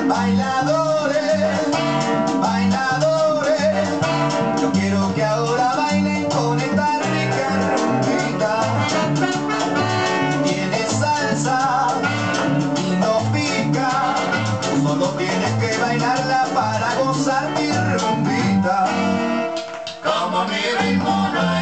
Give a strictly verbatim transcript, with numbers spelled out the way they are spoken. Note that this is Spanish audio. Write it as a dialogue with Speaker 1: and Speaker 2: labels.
Speaker 1: Bailadores, bailadores, yo quiero que ahora bailen con esta rica rumbita. Tiene salsa y no pica, solo tienes que bailarla para gozar mi rumbita.
Speaker 2: Como mi ritmo no